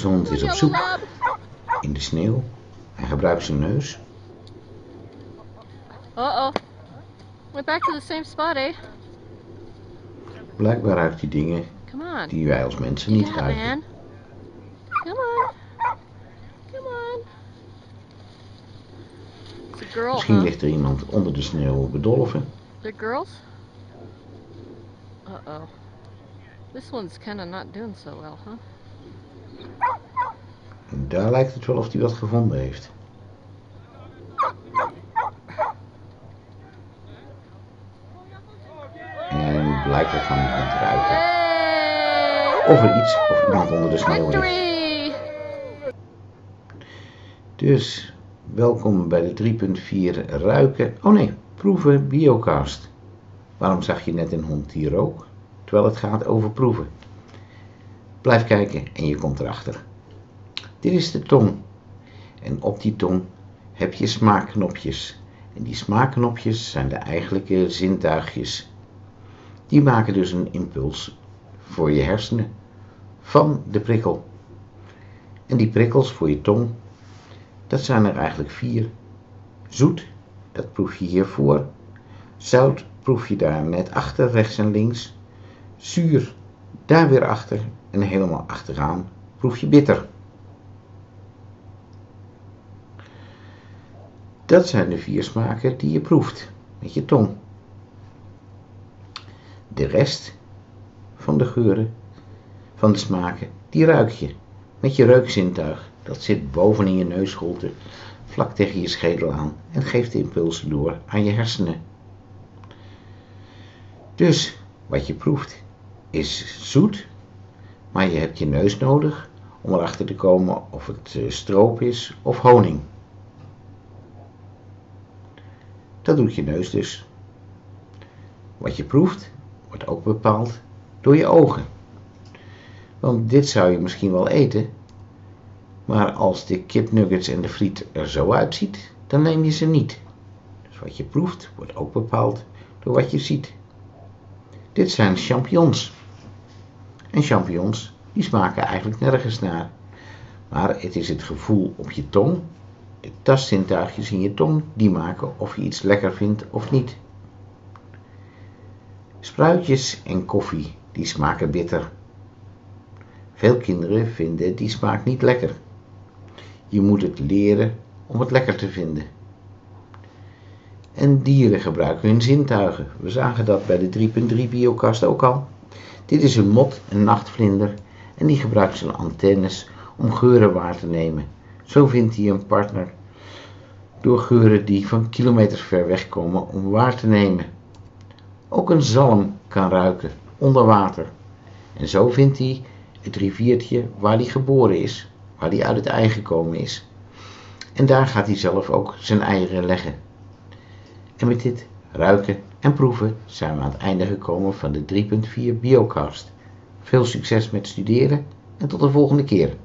Deze hond is op zoek in de sneeuw. Hij gebruikt zijn neus. Uh-oh. Went back to the same spot, eh? Blijkbaar ruikt hij dingen Come on. die wij als mensen niet Yeah, ruiken. man. Come on. Come on. It's a girl, Misschien huh? ligt er iemand onder de sneeuw bedolven. The girls? Uh-oh. This one's kind of not doing so well, huh? En daar lijkt het wel of hij wat gevonden heeft. En blijkbaar kan hij niet ruiken. Hey! Of er iets of iemand onder de sneeuw ligt. Victory! Dus, welkom bij de 3.4 ruiken. Oh nee, proeven biocast. Waarom zag je net een hond hier ook? Terwijl het gaat over proeven. Blijf kijken en je komt erachter. Dit is de tong. En op die tong heb je smaakknopjes. En die smaakknopjes zijn de eigenlijke zintuigjes. Die maken dus een impuls voor je hersenen van de prikkel. En die prikkels voor je tong, dat zijn er eigenlijk 4. Zoet, dat proef je hiervoor. Zout proef je daar net achter, rechts en links. Zuur, daar weer achter. En helemaal achteraan proef je bitter. Dat zijn de 4 smaken die je proeft met je tong. De rest van de geuren, van de smaken, die ruik je met je reukzintuig. Dat zit boven in je neusholte, vlak tegen je schedel aan en geeft de impulsen door aan je hersenen. Dus wat je proeft is zoet, maar je hebt je neus nodig om erachter te komen of het stroop is of honing. Dat doet je neus dus. Wat je proeft wordt ook bepaald door je ogen. Want dit zou je misschien wel eten, maar als de kipnuggets en de friet er zo uitziet, dan neem je ze niet. Dus wat je proeft wordt ook bepaald door wat je ziet. Dit zijn champignons. En champignons die smaken eigenlijk nergens naar. Maar het is het gevoel op je tong, de tastzintuigjes in je tong, die maken of je iets lekker vindt of niet. Spruitjes en koffie, die smaken bitter. Veel kinderen vinden die smaak niet lekker. Je moet het leren om het lekker te vinden. En dieren gebruiken hun zintuigen. We zagen dat bij de 3.3 biocast ook al. Dit is een mot, een nachtvlinder, en die gebruikt zijn antennes om geuren waar te nemen. Zo vindt hij een partner door geuren die van kilometers ver weg komen om waar te nemen. Ook een zalm kan ruiken onder water. En zo vindt hij het riviertje waar hij geboren is, waar hij uit het ei gekomen is. En daar gaat hij zelf ook zijn eieren leggen. En met dit ruiken en proeven zijn we aan het einde gekomen van de 3.4 biocast. Veel succes met studeren en tot de volgende keer.